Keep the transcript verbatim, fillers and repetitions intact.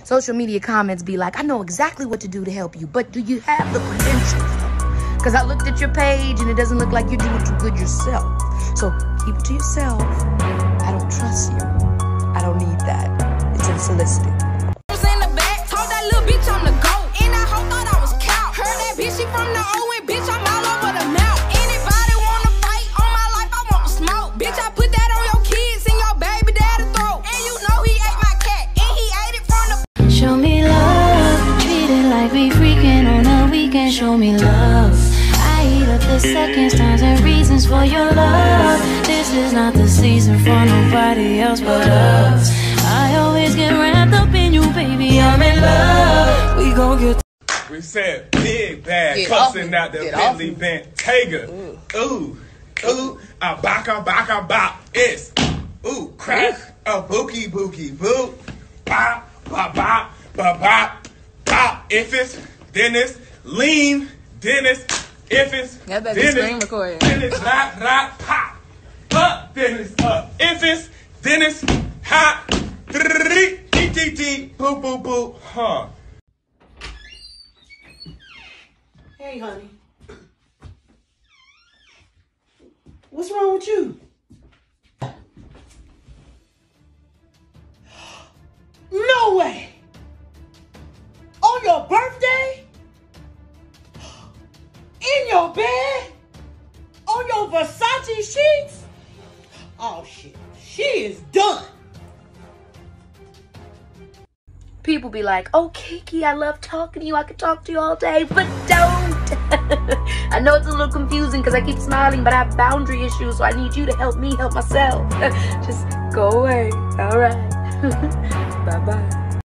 social media comments be like, I know exactly what to do to help you, but do you have the credentials? Because I looked at your page and it doesn't look like you're doing too good yourself. So keep it to yourself. I don't trust you. I don't need that. It's unsolicited. I was in the back, told that little bitch I'm the GOAT. And I hope thought I was cow. Heard that bitch, she from the O and bitch, I'm all over the mouth. Anybody wanna fight on my life, I want to smoke. Bitch, I put that on your kids and your baby daddy throat. And you know he ate my cat, and he ate it from the... Show me love, treat it like we freaking on a weekend. Show me love, I eat up the seconds, times, and reasons for your love. This is not the season for nobody else but us. I always get wrapped up in you, baby, I'm in love. We gon' get... We said big bad Get cussing off out the Get Bentley off Bentayga. Ooh, ooh, a baka baka bop. It's ooh, crack a bookie bookie boo. Bop, bop, bop, bop, bop, bop. If it's Dennis, lean, Dennis. If it's That baby Dennis, screen recording. Dennis, rock, rock, pop. Up, Dennis, up. If it's Dennis, hot, tee, tee, tee, boo, boo, boo, huh. Hey, honey. What's wrong with you? No way! On your birthday? In your bed? On your Versace sheets? Oh, shit. She is done. People be like, oh, Kiki, I love talking to you. I could talk to you all day, but don't. I know it's a little confusing because I keep smiling, but I have boundary issues, so I need you to help me help myself. Just go away. All right. Bye-bye.